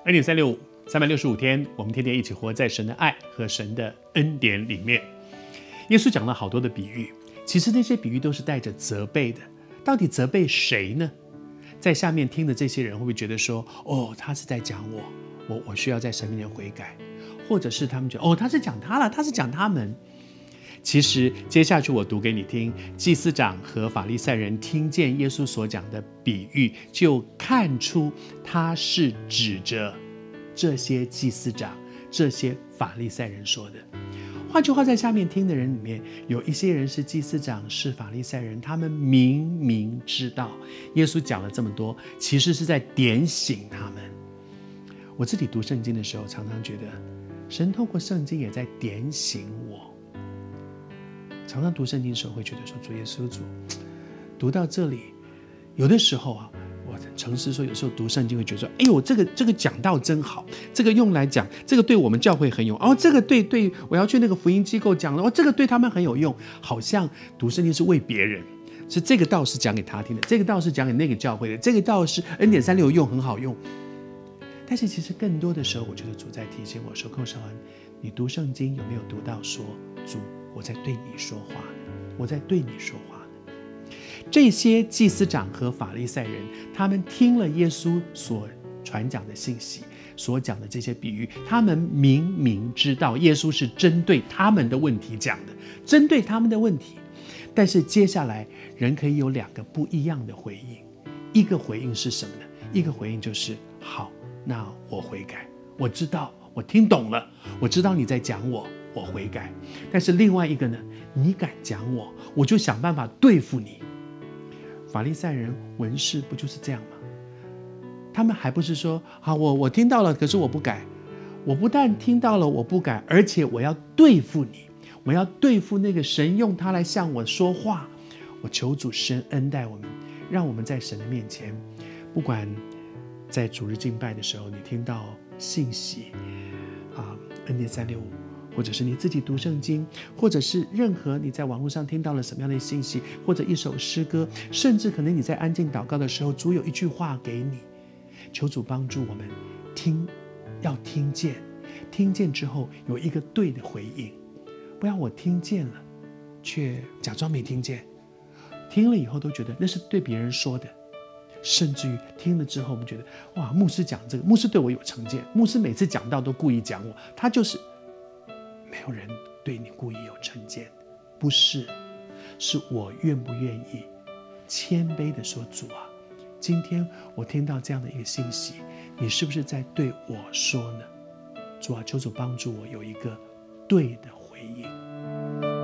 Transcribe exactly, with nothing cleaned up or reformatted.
恩典三六五，三百六十五天，我们天天一起活在神的爱和神的恩典里面。耶稣讲了好多的比喻，其实那些比喻都是带着责备的。到底责备谁呢？在下面听的这些人会不会觉得说，哦，他是在讲我，我我需要在神面前悔改，或者是他们觉得，哦，他是讲他了，他是讲他们。其实接下去我读给你听，祭司长和法利赛人听见耶稣所讲的比喻，就看出他是指着这些祭司长、这些法利赛人说的。换句话，在下面听的人里面，有一些人是祭司长，是法利赛人，他们明明知道耶稣讲了这么多，其实是在点醒他们。我自己读圣经的时候，常常觉得神透过圣经也在点醒我。常常读圣经的时候会觉得说，主耶稣主，读到这里，有的时候啊，我诚实说，有时候读圣经会觉得说，哎呦，这个这个讲道真好，这个用来讲，这个对我们教会很有用，哦，这个对对，我要去那个福音机构讲了，哦，这个对他们很有用，好像读圣经是为别人，是这个道是讲给他听的，这个道是讲给那个教会的，这个道是恩典三六用很好用。但是其实更多的时候，我觉得主在提醒我说，寇绍恩，你读圣经有没有读到说，主，我在对你说话，我在对你说话。这些祭司长和法利赛人，他们听了耶稣所传讲的信息，所讲的这些比喻，他们明明知道耶稣是针对他们的问题讲的，针对他们的问题。但是接下来人可以有两个不一样的回应，一个回应是什么呢？一个回应就是好，那我悔改，我知道，我听懂了，我知道你在讲我，我悔改。但是另外一个呢，你敢讲我，我就想办法对付你。法利赛人文士不就是这样吗？他们还不是说，好，我我听到了，可是我不改。我不但听到了我不改，而且我要对付你，我要对付那个神用他来向我说话。我求主神恩待我们，让我们在神的面前，不管在主日敬拜的时候，你听到信息啊，恩典三六五，或者是你自己读圣经，或者是任何你在网络上听到了什么样的信息，或者一首诗歌，甚至可能你在安静祷告的时候，主有一句话给你，求主帮助我们听，要听见，听见之后有一个对的回应，不然我听见了，却假装没听见，听了以后都觉得那是对别人说的。甚至于听了之后，我们觉得哇，牧师讲这个，牧师对我有成见，牧师每次讲道都故意讲我，他就是没有人对你故意有成见，不是，是我愿不愿意谦卑的说，主啊，今天我听到这样的一个信息，你是不是在对我说呢？主啊，求主帮助我有一个对的回应。